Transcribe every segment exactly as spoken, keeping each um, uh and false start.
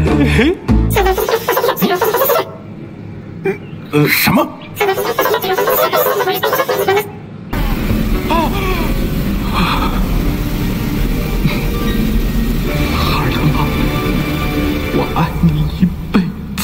呃，什么？孩儿他妈，我爱你一辈子。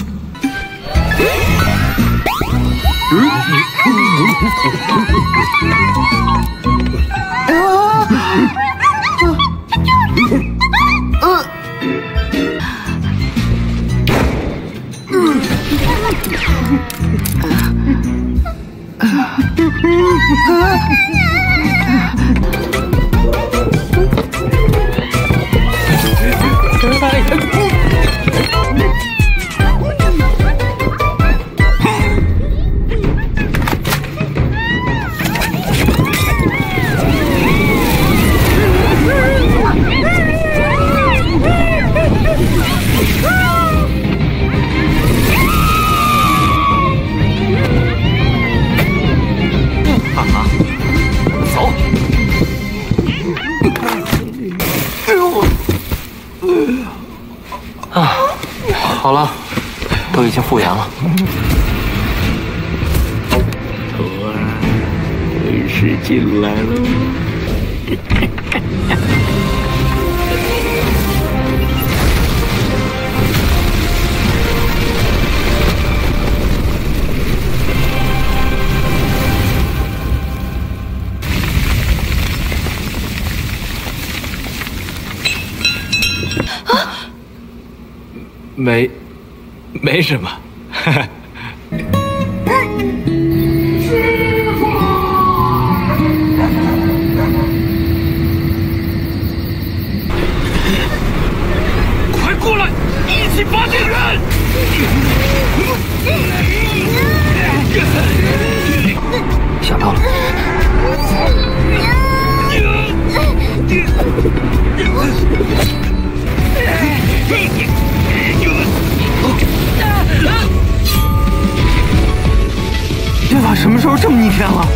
啊，好了，都已经复原了。 头儿，温室进来了。 没，没什么。 快过来，一起发电源！ 想到了。 这把什么时候这么逆天了？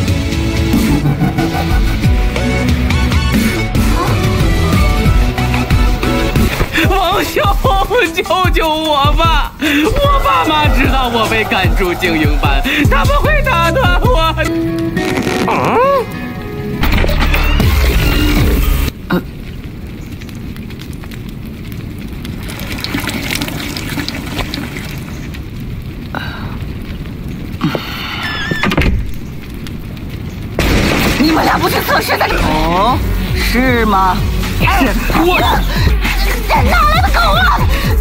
王兄，救救我吧！我爸妈知道我被赶出精英班，他们会打断我。啊？ 你们俩不去测试的？哦，是吗？ 我这哪来的狗啊！